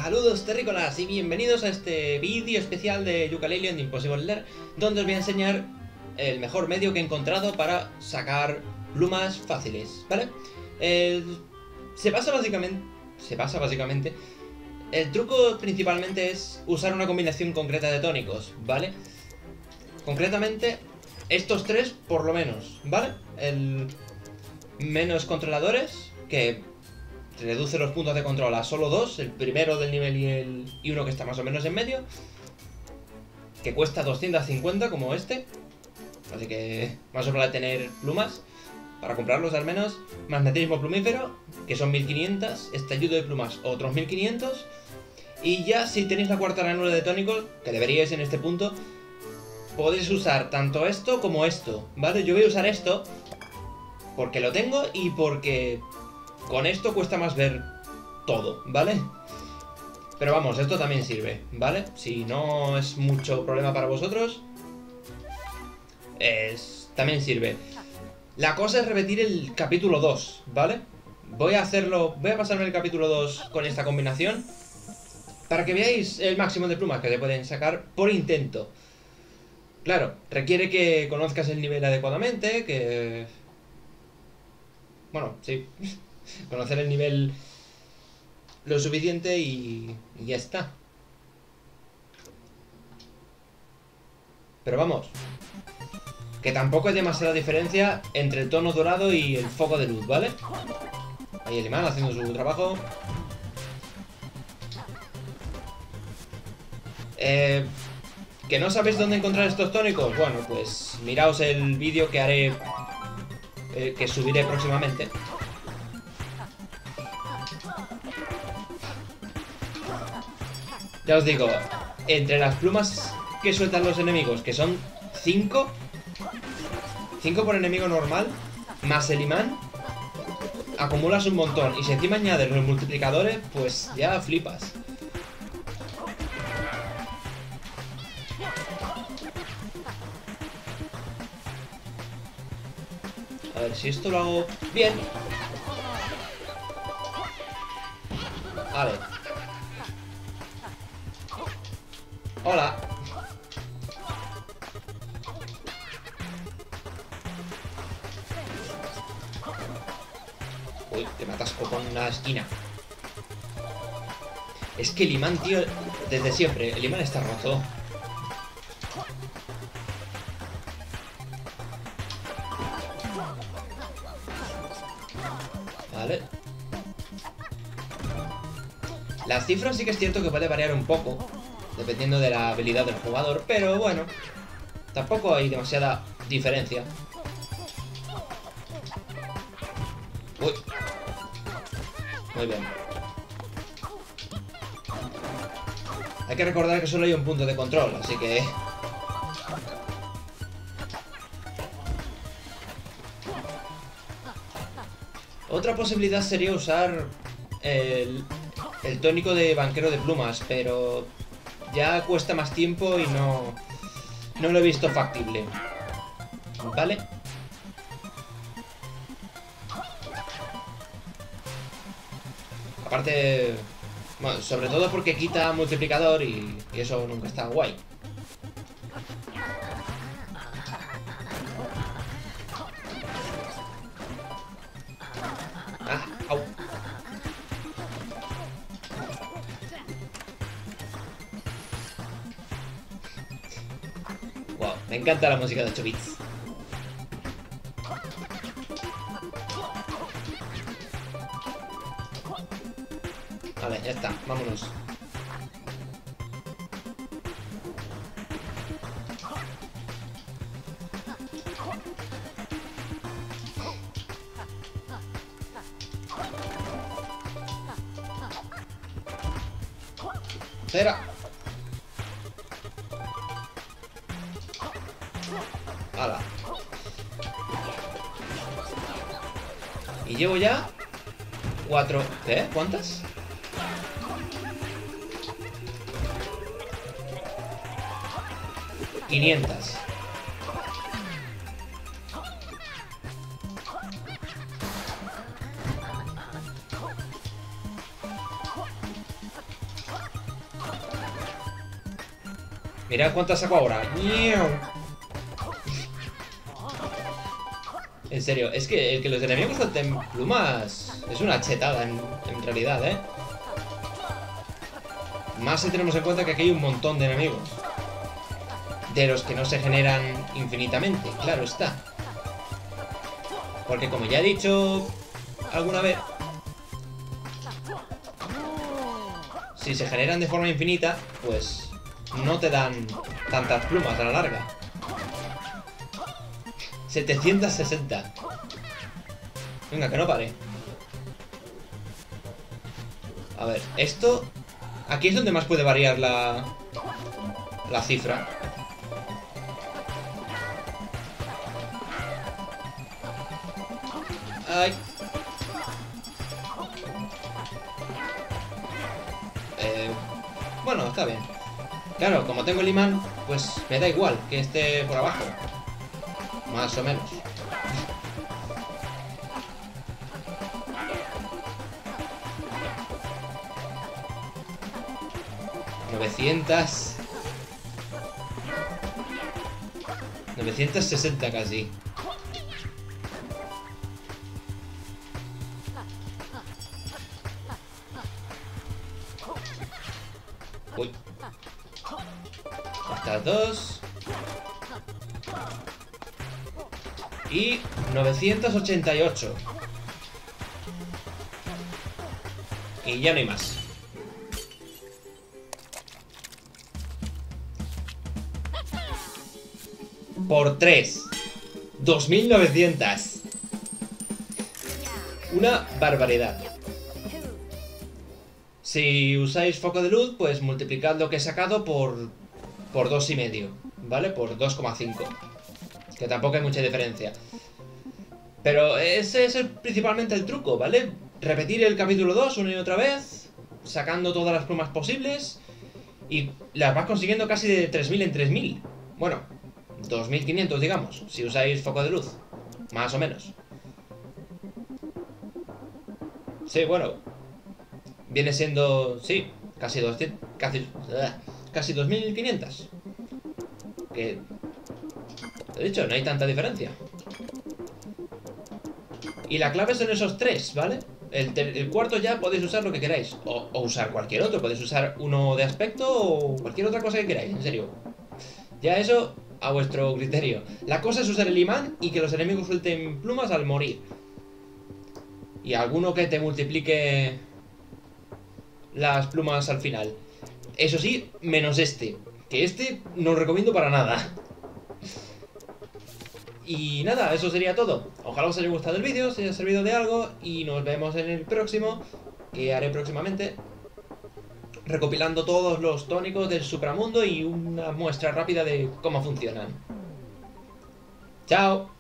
Saludos terrícolas y bienvenidos a este vídeo especial de Yooka-Laylee and Impossible Lair, donde os voy a enseñar el mejor medio que he encontrado para sacar plumas fáciles, ¿vale? Se basa básicamente. El truco principalmente es usar una combinación concreta de tónicos, ¿vale? Concretamente, estos tres por lo menos, ¿vale? El menos controladores, que reduce los puntos de control a solo dos, el primero del nivel y uno que está más o menos en medio, que cuesta 250 como este, así que más o menos tener plumas para comprarlos al menos. Magnetismo plumífero, que son 1500, estallido de plumas otros 1500, y ya si tenéis la cuarta ranura de tónicos, que deberíais en este punto, podéis usar tanto esto como esto, ¿vale? Yo voy a usar esto porque lo tengo y porque con esto cuesta más ver todo, ¿vale? Pero vamos, esto también sirve, ¿vale? Si no es mucho problema para vosotros, también sirve. La cosa es repetir el capítulo 2, ¿vale? Voy a pasarme el capítulo 2 con esta combinación para que veáis el máximo de plumas que se pueden sacar por intento. Claro, requiere que conozcas el nivel adecuadamente, que... Bueno, sí... conocer el nivel lo suficiente y ya está. Pero vamos, que tampoco hay demasiada diferencia entre el tono dorado y el foco de luz, ¿vale? Ahí el imán haciendo su trabajo. ¿Que no sabéis dónde encontrar estos tónicos? Bueno, pues miraos el vídeo que haré, que subiré próximamente. Ya os digo, entre las plumas que sueltan los enemigos, que son 5 por enemigo normal, más el imán, acumulas un montón. Y si encima añades los multiplicadores, pues ya flipas. A ver si esto lo hago bien. Vale. Hola. Uy, que me atasco con una esquina. Es que el imán, tío, desde siempre, el imán está roto. Vale. Las cifras sí que es cierto que puede variar un poco, dependiendo de la habilidad del jugador, pero bueno, tampoco hay demasiada diferencia. Uy. Muy bien. Hay que recordar que solo hay un punto de control, así que... Otra posibilidad sería usar el tónico de banquero de plumas, pero ya cuesta más tiempo y no lo he visto factible, ¿vale? Aparte, bueno, sobre todo porque quita multiplicador y eso nunca está guay. Ah, au. Wow, me encanta la música de 8 bits. Vale, ya está, vámonos. Cera. Hala. Y llevo ya 4... ¿Eh? ¿Cuántas? 500. Mirad cuántas saco ahora. En serio, es que el que los enemigos suelten plumas es una chetada en realidad, ¿eh? Más si tenemos en cuenta que aquí hay un montón de enemigos. De los que no se generan infinitamente, claro está. Porque como ya he dicho alguna vez, si se generan de forma infinita, pues no te dan tantas plumas a la larga. 760. Venga, que no pare. A ver, esto... Aquí es donde más puede variar la cifra. Ay. Bueno, está bien. Claro, como tengo el imán, pues me da igual que esté por abajo. Más o menos. $960 casi. Uy. Estas dos. Y 988. Y ya no hay más. Por 3. 2900. Una barbaridad. Si usáis foco de luz, pues multiplicad lo que he sacado por 2,5, ¿vale? Por 2,5. Que tampoco hay mucha diferencia. Pero ese es principalmente el truco, ¿vale? Repetir el capítulo 2 una y otra vez, sacando todas las plumas posibles, y las vas consiguiendo casi de 3000 en 3000. Bueno, 2500 digamos, si usáis foco de luz. Más o menos. Sí, bueno. Viene siendo, sí, casi 200, casi 2500. Que, he dicho, no hay tanta diferencia. Y la clave son esos tres, ¿vale? El cuarto ya podéis usar lo que queráis. O usar cualquier otro. Podéis usar uno de aspecto o cualquier otra cosa que queráis, en serio. Ya eso a vuestro criterio. La cosa es usar el imán y que los enemigos suelten plumas al morir. Y alguno que te multiplique las plumas al final. Eso sí, menos este. Que este no lo recomiendo para nada. Y nada, eso sería todo. Ojalá os haya gustado el vídeo, os haya servido de algo. Y nos vemos en el próximo, que haré próximamente, recopilando todos los tónicos del supramundo y una muestra rápida de cómo funcionan. ¡Chao!